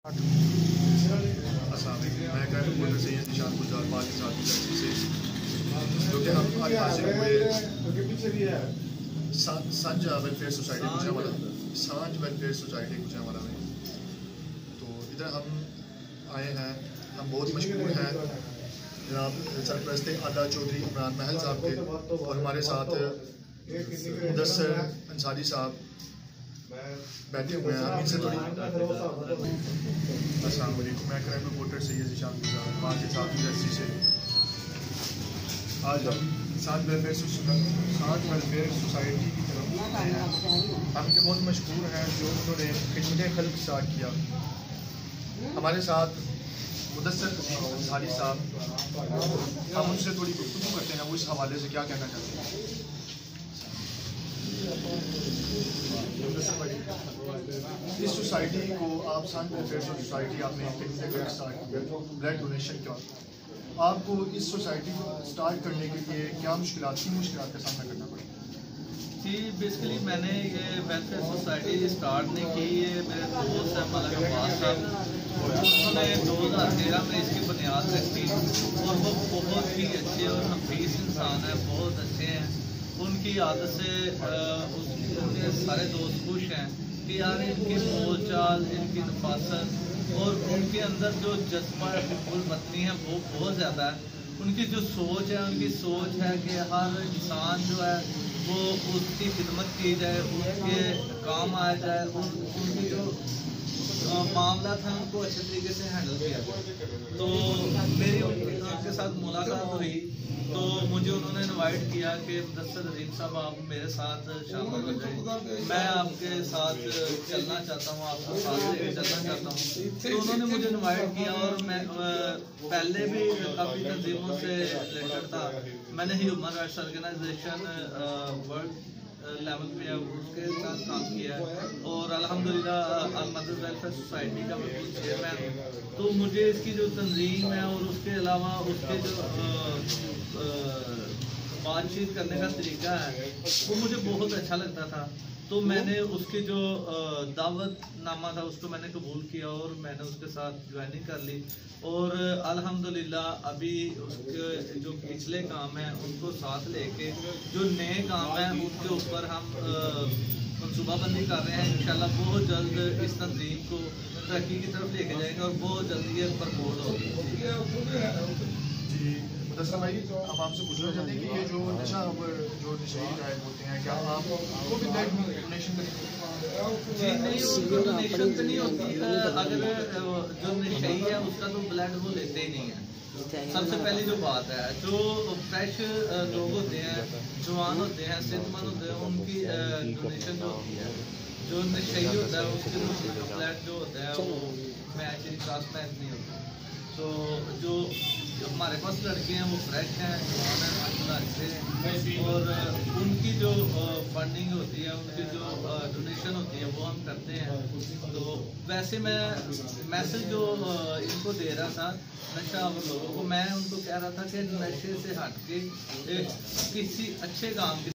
السلام علیکم، میں کرائم رپورٹر سید نشان گلزار پاکستان سے جو کہ ہم آج حاصل ہوئے سانج ویلفیئر سوسائٹی گجرانوالہ میں. تو ادھر ہم آئے ہیں، ہم بہت مشکور ہیں جناب سرپرست اعلیٰ چودھری عمران محل صاحب کے، اور ہمارے ساتھ مدثر انصاری صاحب بیٹھے ہوئے ہیں. ان سے تھوڑی السلام علیکم، میں کرائم رپورٹر سید نشان گلزار پاکستان سے آج ہم سانج ویلفیئر سوسائٹی کی طرف آئے ہیں. ہم کے بہت مشکور ہیں جو انہوں نے خدمت خلق اسٹارٹ کیا. ہمارے ساتھ مدثر انصاری صاحب، ہم ان سے تھوڑی گفتگو کرتے ہیں، وہ اس حوالے سے کیا کہنا چاہتے ہیں. اس سوسائٹی کو آپ سانج ویلفیئر سوسائٹی آپ نے خدمت خلق اسٹارٹ کیا بلڈ ڈونیشن کا، آپ کو اس سوسائٹی کو اسٹارٹ کرنے کے لیے کیا مشکلات کا سامنا کرنا پڑا؟ جی بیسیکلی میں نے یہ ویلفیئر سوسائٹی اسٹارٹ نہیں کی. یہ میرے دوست ہیں ملک عباس صاحب، انہوں نے 2013 میں اس کی بنیاد رکھی، اور وہ بہت ہی اچھے اور حفیظ انسان ہیں، بہت اچھے ہیں. ان کی عادت سے ان کے سارے دوست خوش ہیں کہ یار ان کی بول چال، ان کی نفاست اور ان کے اندر جو جذبہ حب الوطنی ہے وہ بہت زیادہ ہے. ان کی جو سوچ ہے، ان کی سوچ ہے کہ ہر انسان جو ہے وہ اس کی خدمت کی جائے، اس کے کام آ جائے، ان کی جو معاملات ہیں ان کو اچھے طریقے سے ہینڈل کیا جائے. تو میری ان کے ساتھ ملاقات ہوئی تو مجھے انہوں نے انوائٹ کیا کہ مدثر عظیم صاحب آپ میرے ساتھ شامل ہو جائیں، میں آپ کے ساتھ چلنا چاہتا ہوں، آپ کو ساتھ لے کے چلنا چاہتا ہوں. تو انہوں نے مجھے انوائٹ کیا، اور میں پہلے بھی کافی تنظیموں سے ریلیٹڈ تھا. میں نے human rights organisation world level پہ اس کے ساتھ کام کیا ہے، اور الحمدللہ مدر ویلفیئر سوسائٹی کا میں چیئرمین ہوں. تو مجھے اس کی جو تنظیم ہے اور اس کے علاوہ اس کے جو بات چیت کرنے کا طریقہ ہے وہ مجھے بہت اچھا لگتا تھا. تو میں نے اس کی جو دعوت نامہ تھا اس کو میں نے قبول کیا، اور میں نے اس کے ساتھ جوائننگ کر لی. اور الحمدللہ ابھی اس کے جو پچھلے کام ہیں ان کو ساتھ لے کے جو نئے کام ہیں ان کے اوپر ہم منصوبہ بندی کر رہے ہیں. انشاءاللہ بہت جلد اس تنظیم کو ترقی کی طرف لے کے جائیں گے، اور بہت جلد یہ پرموٹ ہوگی. جی مدثر بھائی، ہم آپ سے پوچھنا چاہتے ہیں کہ یہ جو جو نشئی قائد ہوتے ہیں، کیا آپ کو بھی بلڈ ڈونیشن کرتے ہیں؟ جی نہیں، ڈونیشن تو نہیں ہوتی. اگر جو نشئی ہے اس کا تو بلڈ وہ لیتے ہی نہیں ہے. سب سے پہلی جو بات ہے، جو فریش لوگ ہوتے ہیں، جوان ہوتے ہیں، صحت مند ہوتے ہیں، ان کی ڈونیشن جو ہوتی ہے، جو نشئی ہوتا ہے اس کے بلڈ جو ہوتا ہے وہ میچ کراس میچ نہیں ہوتا. تو جو ہمارے پاس لڑکے ہیں وہ فریش ہیں، جوان ہیں، ماشاءاللہ اچھے ہیں، اور ان کی جو فنڈنگ ہوتی ہے، ان کی جو ڈونیشن ہوتی ہے وہ ہم کرتے ہیں. تو ویسے میں میسج جو ان کو دے رہا تھا نشہ آور لوگوں کو، میں ان کو کہہ رہا تھا کہ نشے سے ہٹ کے کسی اچھے کام کی